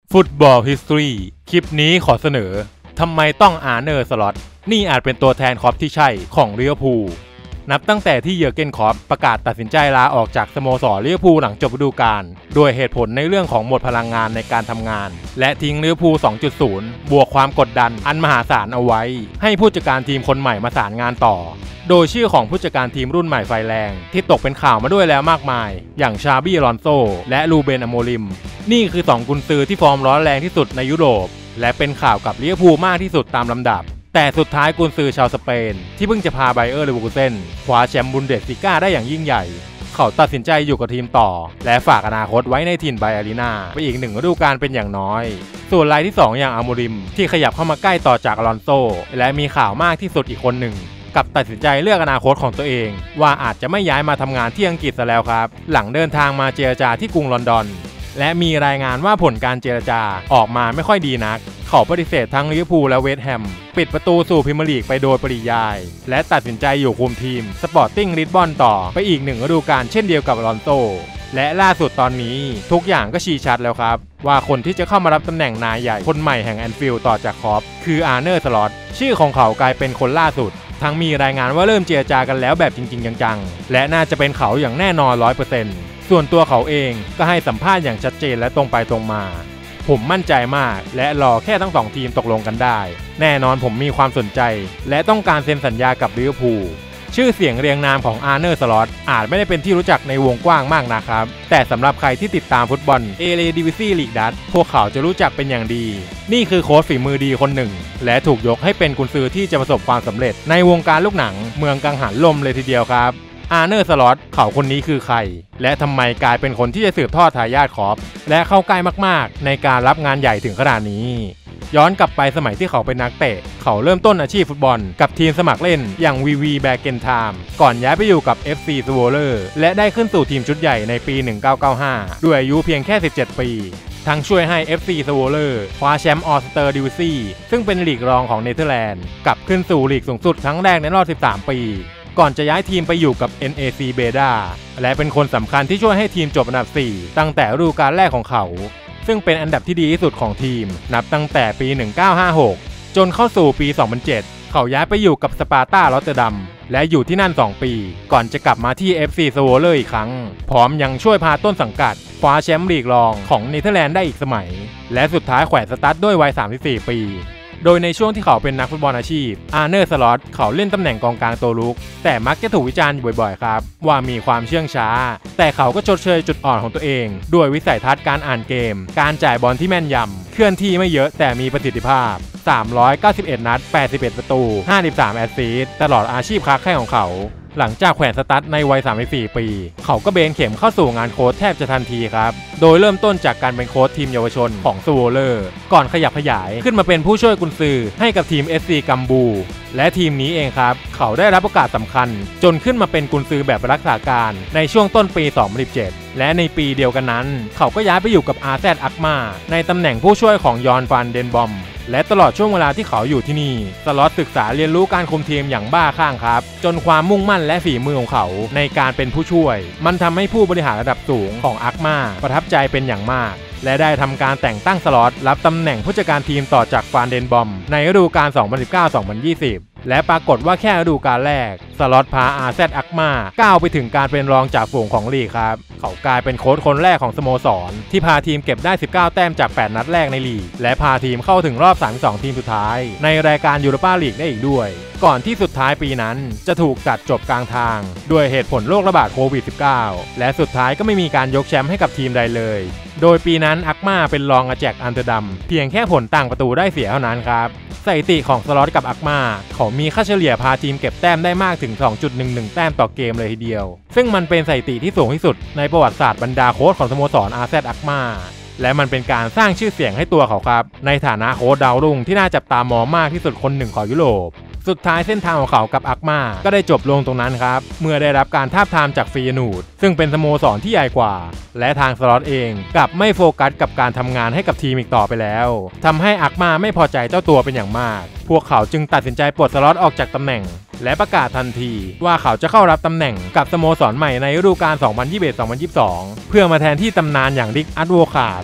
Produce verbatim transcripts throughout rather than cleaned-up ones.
ฟุตบอล History คลิปนี้ขอเสนอทำไมต้องอาร์เนอร์สล็อตนี่อาจเป็นตัวแทนคล็อปที่ใช่ของลิเวอร์พูลนับตั้งแต่ที่เยอร์เกนคล็อปประกาศตัดสินใจลาออกจากสโมสรลิเวอร์พูลหลังจบฤดูกาลโดยเหตุผลในเรื่องของหมดพลังงานในการทำงานและทิ้งลิเวอร์พูล สองจุดศูนย์ บวกความกดดันอันมหาศาลเอาไว้ให้ผู้จัดการทีมคนใหม่มาสานงานต่อโดยชื่อของผู้จัดการทีมรุ่นใหม่ไฟแรงที่ตกเป็นข่าวมาด้วยแล้วมากมายอย่างชาบี้อลอนโซและลูเบนอโมริมนี่คือสองกุนซือที่ฟอร์มร้อนแรงที่สุดในยุโรปและเป็นข่าวกับลิเวอร์พูลมากที่สุดตามลำดับแต่สุดท้ายกุนซือชาวสเปนที่เพิ่งจะพาไบเออร์เลเวอร์คูเซ่นคว้าแชมป์บุนเดสลิก้าได้อย่างยิ่งใหญ่เขาตัดสินใจอยู่กับทีมต่อและฝากอนาคตไว้ในถิ่นไบอารีนาไปอีกหนึ่งฤดูกาลเป็นอย่างน้อยส่วนรายที่สองอย่างอโมริมที่ขยับเข้ามาใกล้ต่อจากอลอนโซและมีข่าวมากที่สุดอีกคนหนึ่งกับตัดสินใจเลือกอนาคตของตัวเองว่าอาจจะไม่ย้ายมาทำงานที่อังกฤษซะแล้วครับหลังเดินทางมาเจรจาที่กรุงลอนดอนและมีรายงานว่าผลการเจรจาออกมาไม่ค่อยดีนักเขาปฏิเสธทั้งลิเวอร์พูลและเวสต์แฮมปิดประตูสู่พรีเมียร์ลีกไปโดยปริยายและตัดสินใจอยู่คุมทีมสปอร์ติ้งลิสบอนต่อไปอีกหนึ่งฤดูกาลเช่นเดียวกับอลอนโซและล่าสุดตอนนี้ทุกอย่างก็ชี้ชัดแล้วครับว่าคนที่จะเข้ามารับตำแหน่งนายใหญ่คนใหม่แห่งแอนฟิลด์ต่อจากคล็อปคืออาร์เนอร์สล็อตชื่อของเขากลายเป็นคนล่าสุดทั้งมีรายงานว่าเริ่มเจรจากันแล้วแบบจริงๆจังๆและน่าจะเป็นเขาอย่างแน่นอน ร้อยเปอร์เซ็นต์ ส่วนตัวเขาเองก็ให้สัมภาษณ์อย่างชัดเจนและตรงไปตรงมาผมมั่นใจมากและรอแค่ทั้งสองทีมตกลงกันได้แน่นอนผมมีความสนใจและต้องการเซ็นสัญญากับลิเวอร์พูลชื่อเสียงเรียงนามของอาร์เนอร์สล็อตอาจไม่ได้เป็นที่รู้จักในวงกว้างมากนะครับแต่สำหรับใครที่ติดตามฟุตบอลเอเลดิวิซีลีกดัตพวกเขาจะรู้จักเป็นอย่างดีนี่คือโค้ชฝีมือดีคนหนึ่งและถูกยกให้เป็นกุนซือที่จะประสบความสำเร็จในวงการลูกหนังเมืองกังหันลมเลยทีเดียวครับอาร์เนอร์สล็อตเขาคนนี้คือใครและทำไมกลายเป็นคนที่จะสืบทอดทายาทคล็อปและเข้าใกล้มากๆในการรับงานใหญ่ถึงขนาดนี้ย้อนกลับไปสมัยที่เขาเป็นนักเตะเขาเริ่มต้นอาชีพฟุตบอลกับทีมสมัครเล่นอย่าง วี วี แบกเกนไทม์ก่อนย้ายไปอยู่กับ เอฟ ซี สโวเลอร์และได้ขึ้นสู่ทีมชุดใหญ่ในปีหนึ่งพันเก้าร้อยเก้าสิบห้าด้วยอายุเพียงแค่สิบเจ็ดปีทั้งช่วยให้ เอฟ ซี สโวเลอร์คว้าแชมป์ออสเตอร์ดิวิซีซึ่งเป็นลีกรองของเนเธอร์แลนด์กลับขึ้นสู่ลีกสูงสุดครั้งแรกในรอบสิบสามปีก่อนจะย้ายทีมไปอยู่กับ เอ็น เอ ซี Breda และเป็นคนสำคัญที่ช่วยให้ทีมจบอันดับสี่ตั้งแต่ฤดูกาลแรกของเขาซึ่งเป็นอันดับที่ดีที่สุดของทีมนับตั้งแต่ปีหนึ่งพันเก้าร้อยห้าสิบหกจนเข้าสู่ปีสองพันเจ็ดเขาย้ายไปอยู่กับสปาร์ตารอตเตอร์ดัมและอยู่ที่นั่นสองปีก่อนจะกลับมาที่ เอฟ ซี สโวเลอร์อีกครั้งพร้อมยังช่วยพาต้นสังกัดคว้าแชมป์ลีกรองของเนเธอร์แลนด์ได้อีกสมัยและสุดท้ายแขวนสตั๊ดด้วยวัยสามสิบสี่ปีโดยในช่วงที่เขาเป็นนักฟุตบอลอาชีพอาร์เนอร์สล็อตเขาเล่นตำแหน่งกองกลางตัวลุกแต่มักจะถูกวิจารณ์อยู่บ่อยๆครับว่ามีความเชื่องช้าแต่เขาก็ชดเชยจุดอ่อนของตัวเองด้วยวิสัยทัศน์การอ่านเกมการจ่ายบอลที่แม่นยำเคลื่อนที่ไม่เยอะแต่มีประสิทธิภาพสามร้อยเก้าสิบเอ็ดนัดแปดสิบเอ็ดประตูห้าสิบสามแอสซิสต์ตลอดอาชีพค้าแข่งของเขาหลังจากแขวนสตั๊ดในวัยสามสิบสี่ปีเขาก็เบนเข็มเข้าสู่งานโค้ชแทบจะทันทีครับโดยเริ่มต้นจากการเป็นโค้ชทีมเยาวชนของสโวเลอร์ก่อนขยับขยายขึ้นมาเป็นผู้ช่วยกุนซือให้กับทีม เอส ซี กัมบูและทีมนี้เองครับเขาได้รับโอกาสสำคัญจนขึ้นมาเป็นกุนซือแบบรักษาการในช่วงต้นปีสองพันสิบเจ็ดและในปีเดียวกันนั้นเขาก็ย้ายไปอยู่กับ อาร์ แซด อักมาในตำแหน่งผู้ช่วยของยอนฟันเดนบอมและตลอดช่วงเวลาที่เขาอยู่ที่นี่สล็อตศึกษาเรียนรู้การคุมทีมอย่างบ้าคลั่งครับจนความมุ่งมั่นและฝีมือของเขาในการเป็นผู้ช่วยมันทำให้ผู้บริหารระดับสูงของอักมาประทับใจเป็นอย่างมากและได้ทำการแต่งตั้งสล็อตรับตำแหน่งผู้จัดการทีมต่อจากฟานเดนบอมในฤดูกาล สองพันสิบเก้า สองพันยี่สิบและปรากฏว่าแค่ฤดูกาลแรกสล็อตพา อาร์ แซด อักมาก้าวไปถึงการเป็นรองจ่าฝูงของลีกครับเขากลายเป็นโค้ชคนแรกของสโมสรที่พาทีมเก็บได้สิบเก้าแต้มจากแปดนัดแรกในลีกและพาทีมเข้าถึงรอบสามสิบสองทีมสุดท้ายในรายการยูโรปาลีกได้อีกด้วยก่อนที่สุดท้ายปีนั้นจะถูกตัดจบกลางทางด้วยเหตุผลโรคระบาดโควิด สิบเก้า และสุดท้ายก็ไม่มีการยกแชมป์ให้กับทีมใดเลยโดยปีนั้นอักมาเป็นรองอาแจกอัมสเตอร์ดัมเพียงแค่ผลต่างประตูได้เสียเท่านั้นครับสถิติของสล็อตกับอักมาเขามีค่าเฉลี่ยพาทีมเก็บแต้มได้มากถึง สองจุดหนึ่งหนึ่ง แต้มต่อเกมเลยทีเดียวซึ่งมันเป็นสถิติที่สูงที่สุดในประวัติศาสตร์บรรดาโค้ชของสโมสร อาร์ แซด อักมาและมันเป็นการสร้างชื่อเสียงให้ตัวเขาครับในฐานะโค้ชดาวรุ่งที่น่าจับตามองมากที่สุดคนหนึ่งของยุโรปสุดท้ายเส้นทางของเขากับอักมาก็ได้จบลงตรงนั้นครับเมื่อได้รับการทาบทามจากฟียนูดซึ่งเป็นสโมสรที่ใหญ่กว่าและทางสล็อตเองกลับไม่โฟกัสกับการทำงานให้กับทีมอีกต่อไปแล้วทำให้อักมาไม่พอใจเจ้าตัวเป็นอย่างมากพวกเขาจึงตัดสินใจปลดสล็อตออกจากตำแหน่งและประกาศทันทีว่าเขาจะเข้ารับตำแหน่งกับสโมสรใหม่ในฤดูกาล สองพันยี่สิบเอ็ด สองพันยี่สิบสอง เพื่อมาแทนที่ตำนานอย่างริก อัตโวคาร์ด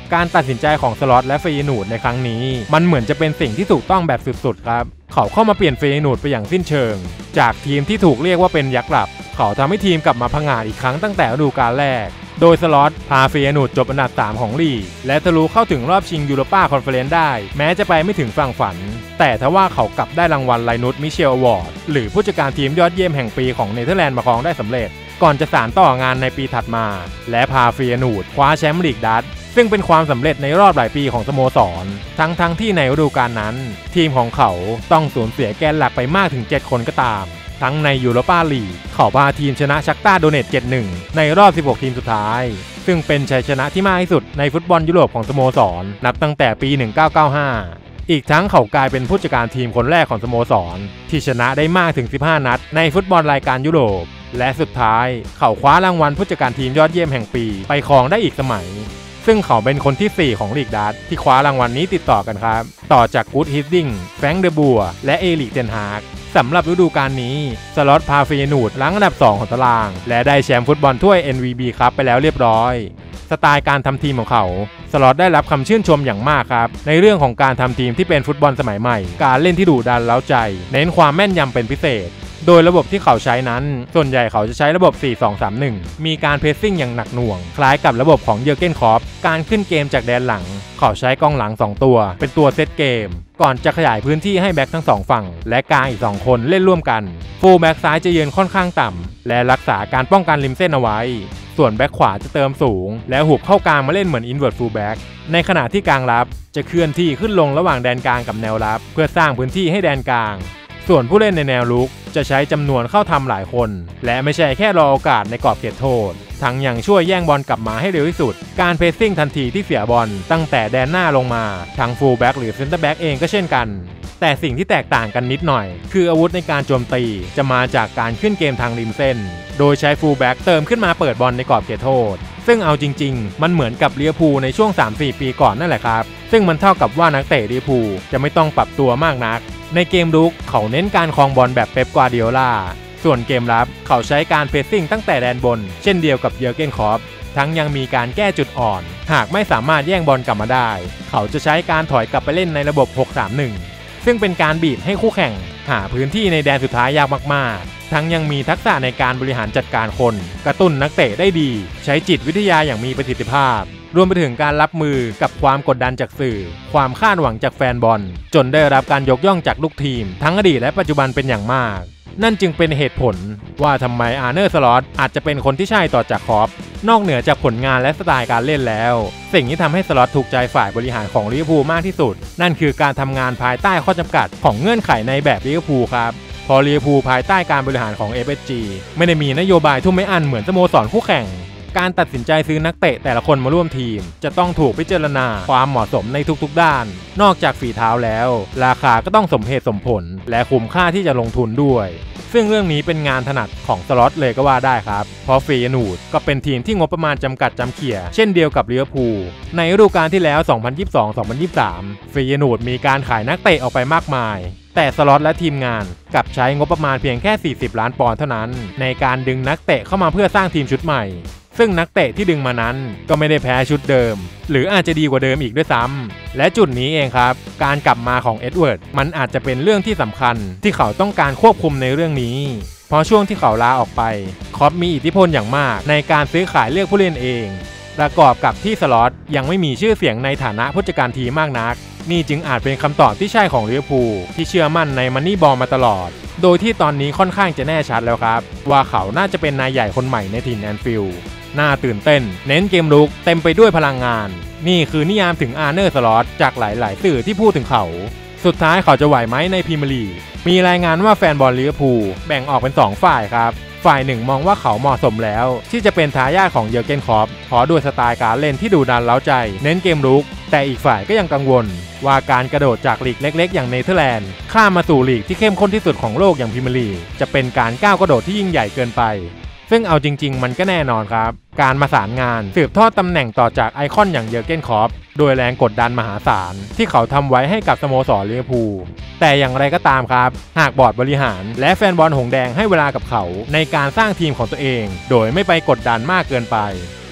การตัดสินใจของสล็อตและเฟยนูดในครั้งนี้มันเหมือนจะเป็นสิ่งที่ถูกต้องแบบสุดๆครับเขาเข้ามาเปลี่ยนเฟยนูดไปอย่างสิ้นเชิงจากทีมที่ถูกเรียกว่าเป็นยักษ์หลับเขาทำให้ทีมกลับมาพังงาดอีกครั้งตั้งแต่ฤดูกาลแรกโดยสล็อตพาเฟยนูดจบอันดับสามของลีกและทะลุเข้าถึงรอบชิงยูโรปาคอนเฟอเรนซ์ได้แม้จะไปไม่ถึงฝั่งฝันแต่ทว่าเขากลับได้รางวัลไลนุสมิเชลอวอร์ดหรือผู้จัดการทีมยอดเยี่ยมแห่งปีของเนเธอร์แลนด์มาครองได้สำเร็จก่อนจะสานต่องานในปีถัดมาและพาเฟยนูดคว้าแชมป์ลีกดัตช์ซึ่งเป็นความสำเร็จในรอบหลายปีของสโมสรทั้งๆ ท, ที่ในฤดูกาลนั้นทีมของเขาต้องสูญเสียแกนหลักไปมากถึงเจ็ดคนก็ตามทั้งในยูโรปาลีกเขาพาทีมชนะชักตาโดเนต เจ็ดหนึ่ง ในรอบสิบหกทีมสุดท้ายซึ่งเป็นชัยชนะที่มากที่สุดในฟุตบอลยุโรปของสโมสรนับตั้งแต่ปีหนึ่งพันเก้าร้อยเก้าสิบห้าอีกทั้งเขากลายเป็นผู้จัดการทีมคนแรกของสโมสรที่ชนะได้มากถึงสิบห้านัดในฟุตบอลรายการยุโรปและสุดท้ายเขาคว้ารางวัลผู้จัดการทีมยอดเยี่ยมแห่งปีไปครองได้อีกสมัยซึ่งเขาเป็นคนที่สี่ของลีกดัตช์ที่คว้ารางวัลนี้ติดต่อกันครับต่อจากกูดฮิดดิ้งแฟรงค์เดอบัวและเอริกเทนฮากสำหรับฤดูกาลนี้สล็อตพาเฟยนูดรั้งอันดับสองของตารางและได้แชมป์ฟุตบอลถ้วย เอ็น วี บี ครับไปแล้วเรียบร้อยสไตล์การทำทีมของเขาสล็อตได้รับคำชื่นชมอย่างมากครับในเรื่องของการทำทีมที่เป็นฟุตบอลสมัยใหม่การเล่นที่ดุดันเร้าใจเน้นความแม่นยำเป็นพิเศษโดยระบบที่เขาใช้นั้นส่วนใหญ่เขาจะใช้ระบบ สี่ สอง สาม หนึ่ง มีการเพรสซิ่งอย่างหนักหน่วงคล้ายกับระบบของเยอร์เกนคล็อปการขึ้นเกมจากแดนหลังเขาใช้กองหลังสองตัวเป็นตัวเซตเกมก่อนจะขยายพื้นที่ให้แบ็คทั้งสองฝั่งและกลางอีกสองคนเล่นร่วมกันฟูลแบ็คซ้ายจะยืนค่อนข้างต่ำและรักษาการป้องกันริมเส้นเอาไว้ส่วนแบ็คขวาจะเติมสูงและหุบเข้ากลางมาเล่นเหมือนอินเวิร์ตฟูลแบ็คในขณะที่กลางรับจะเคลื่อนที่ขึ้นลงระหว่างแดนกลางกับแนวรับเพื่อสร้างพื้นที่ให้แดนกลางส่วนผู้เล่นในแนวรุกจะใช้จำนวนเข้าทำหลายคนและไม่ใช่แค่รอโอกาสในกรอบเขตโทษทั้งยังช่วยแย่งบอลกลับมาให้เร็วที่สุดการเพรสซิ่งทันทีที่เสียบอลตั้งแต่แดนหน้าลงมาทั้งฟูลแบ็กหรือเซนเตอร์แบ็กเองก็เช่นกันแต่สิ่งที่แตกต่างกันนิดหน่อยคืออาวุธในการโจมตีจะมาจากการขึ้นเกมทางริมเส้นโดยใช้ฟูลแบ็กเติมขึ้นมาเปิดบอลในกรอบเขตโทษซึ่งเอาจริงๆมันเหมือนกับลิเวอร์พูลในช่วง สามสี่ ปีก่อนนั่นแหละครับซึ่งมันเท่ากับว่านักเตะลิเวอร์พูลจะไม่ต้องปรับตัวมากนักในเกมรุกเขาเน้นการครองบอลแบบเป๊ป กวาร์ดิโอลาส่วนเกมรับเขาใช้การเพรสซิ่งตั้งแต่แดนบนเช่นเดียวกับเยอร์เกนคล็อปทั้งยังมีการแก้จุดอ่อนหากไม่สามารถแย่งบอลกลับมาได้เขาจะใช้การถอยกลับไปเล่นในระบบ หก สาม หนึ่ง ซึ่งเป็นการบีบให้คู่แข่งหาพื้นที่ในแดนสุดท้ายยากมากๆทั้งยังมีทักษะในการบริหารจัดการคนกระตุ้นนักเตะได้ดีใช้จิตวิทยาอย่างมีประสิทธิภาพรวมไปถึงการรับมือกับความกดดันจากสื่อความคาดหวังจากแฟนบอลจนได้รับการยกย่องจากลูกทีมทั้งอดีตและปัจจุบันเป็นอย่างมากนั่นจึงเป็นเหตุผลว่าทำไมอาร์เนอร์สล็อตอาจจะเป็นคนที่ใช่ต่อจากคล็อปนอกเหนือจากผลงานและสไตล์การเล่นแล้วสิ่งที่ทำให้สล็อตถูกใจฝ่ายบริหารของลิเวอร์พูลมากที่สุดนั่นคือการทำงานภายใต้ข้อจำกัดของเงื่อนไขในแบบลิเวอร์พูลครับพอลิเวอร์พูลภายใต้การบริหารของ เอฟ เอส จี ไม่ได้มีนโยบายทุ่มไม่อั้นเหมือนสโมสรคู่แข่งการตัดสินใจซื้อนักเตะแต่ละคนมาร่วมทีมจะต้องถูกพิจารณาความเหมาะสมในทุกๆด้านนอกจากฝีเท้าแล้วราคาก็ต้องสมเหตุสมผลและคุ้มค่าที่จะลงทุนด้วยซึ่งเรื่องนี้เป็นงานถนัดของสล็อตเลยก็ว่าได้ครับเพราะเฟยนูดก็เป็นทีมที่งบประมาณจำกัดจำเขี่ยเช่นเดียวกับลิเวอร์พูลในฤดูกาลที่แล้ว สองพันยี่สิบสอง สองพันยี่สิบสาม เฟยนูดมีการขายนักเตะออกไปมากมายแต่สล็อตและทีมงานกลับใช้งบประมาณเพียงแค่สี่สิบล้านปอนด์เท่านั้นในการดึงนักเตะเข้ามาเพื่อสร้างทีมชุดใหม่ซึ่งนักเตะที่ดึงมานั้นก็ไม่ได้แพ้ชุดเดิมหรืออาจจะดีกว่าเดิมอีกด้วยซ้ำและจุดนี้เองครับการกลับมาของเอ็ดเวิร์ดมันอาจจะเป็นเรื่องที่สำคัญที่เขาต้องการควบคุมในเรื่องนี้เพราะช่วงที่เขาลาออกไปคล็อปมีอิทธิพลอย่างมากในการซื้อขายเลือกผู้เล่นเองประกอบกับที่สล็อตยังไม่มีชื่อเสียงในฐานะผู้จัดการทีมมากนักนี่จึงอาจเป็นคำตอบที่ใช่ของลิเวอร์พูลที่เชื่อมั่นในมันนี่บอลมาตลอดโดยที่ตอนนี้ค่อนข้างจะแน่ชัดแล้วครับว่าเขาน่าจะเป็นนายใหญ่คนใหม่ในถิ่นแอนฟิลด์น่าตื่นเต้นเน้นเกมรุกเต็มไปด้วยพลังงานนี่คือนิยามถึงอาร์เนอร์สล็อตจากหลายๆสื่อที่พูดถึงเขาสุดท้ายเขาจะไหวไหมในพรีเมียร์ลีกมีรายงานว่าแฟนบอลลิเวอร์พูลแบ่งออกเป็นสองฝ่ายครับฝ่ายหนึ่งมองว่าเขาเหมาะสมแล้วที่จะเป็นทายาทของเยอร์เกนคล็อปเพราะด้วยสไตล์การเล่นที่ดุดันเร้าใจเน้นเกมรุกแต่อีกฝ่ายก็ยังกังวลว่าการกระโดดจากลีกเล็กๆอย่างเนเธอร์แลนด์ข้ามมาสู่ลีกที่เข้มข้นที่สุดของโลกอย่างพรีเมียร์ลีกจะเป็นการก้าวกระโดดที่ยิ่งใหญ่เกินไปซึ่งเอาจริงๆมันก็แน่นอนครับการมาสานงานสืบทอดตำแหน่งต่อจากไอคอนอย่างเยอร์เกนคล็อปโดยแรงกดดันมหาศาลที่เขาทำไว้ให้กับสโมสรลิเวอร์พูลแต่อย่างไรก็ตามครับหากบอร์ดบริหารและแฟนบอลหงแดงให้เวลากับเขาในการสร้างทีมของตัวเองโดยไม่ไปกดดันมากเกินไป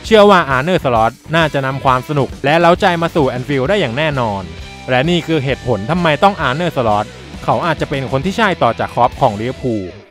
เชื่อว่าอาร์เนอร์สล็อตน่าจะนำความสนุกและเล้าใจมาสู่แอนฟิลด์ได้อย่างแน่นอนและนี่คือเหตุผลทำไมต้องอาร์เนอร์สล็อตเขาอาจจะเป็นคนที่ใช่ต่อจากคล็อปของลิเวอร์พูล